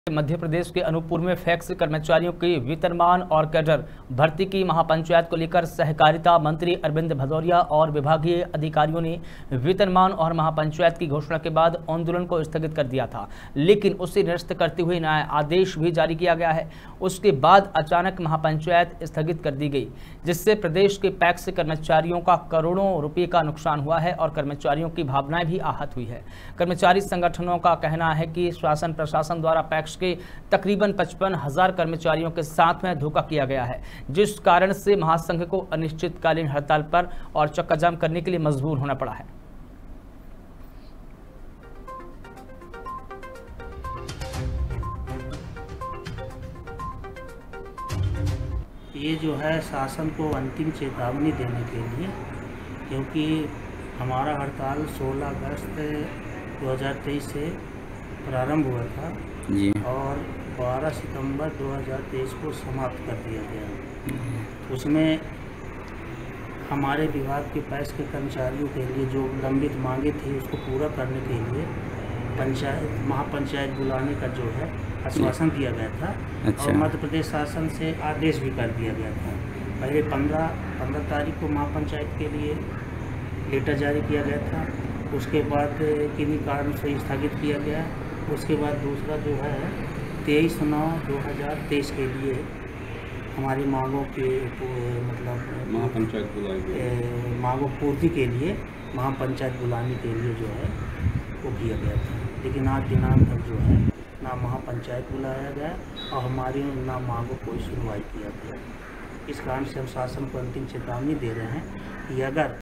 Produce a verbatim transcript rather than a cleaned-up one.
मध्य प्रदेश के अनूपपुर में फैक्स कर्मचारियों की वेतनमान और कैडर भर्ती की महापंचायत को लेकर सहकारिता मंत्री अरविंद भदौरिया और विभागीय अधिकारियों ने वेतनमान और महापंचायत की घोषणा के बाद आंदोलन को स्थगित कर दिया था, लेकिन उसे निरस्त करते हुए नया आदेश भी जारी किया गया है। उसके बाद अचानक महापंचायत स्थगित कर दी गई, जिससे प्रदेश के पैक्स कर्मचारियों का करोड़ों रुपये का नुकसान हुआ है और कर्मचारियों की भावनाएं भी आहत हुई है। कर्मचारी संगठनों का कहना है कि शासन प्रशासन द्वारा पैक्स के तकरीबन पचपन हजार कर्मचारियों के साथ में धोखा किया गया है, जिस कारण से महासंघ को अनिश्चितकालीन हड़ताल पर और चक्का जाम करने के लिए मजबूर होना पड़ा है। ये जो है शासन को अंतिम चेतावनी देने के लिए, क्योंकि हमारा हड़ताल सोलह अगस्त दो हज़ार तेईस से प्रारंभ हुआ था जी और बारह सितंबर दो हज़ार तेईस को समाप्त कर दिया गया। उसमें हमारे विभाग के पैक्स के कर्मचारियों के लिए जो लंबित मांगे थी उसको पूरा करने के लिए पंचायत महापंचायत बुलाने का जो है आश्वासन दिया गया था। अच्छा। और मध्य प्रदेश शासन से आदेश भी कर दिया गया था। पहले पंद्रह पंद्रह तारीख को महापंचायत के लिए लेटर जारी किया गया था, उसके बाद किन्हीं कारण से स्थगित किया गया। उसके बाद दूसरा जो है तेईस नौ दो हज़ार तेईस के लिए हमारी मांगों के मतलब महापंचायत बुलाई मांगों पूर्ति के लिए महापंचायत बुलाने के लिए जो है वो किया गया था, लेकिन आज दिनांक तक जो है ना महापंचायत बुलाया गया और हमारी ना मांगों कोई सुनवाई किया गया। इस कारण से हम शासन को अंतिम चेतावनी दे रहे हैं कि अगर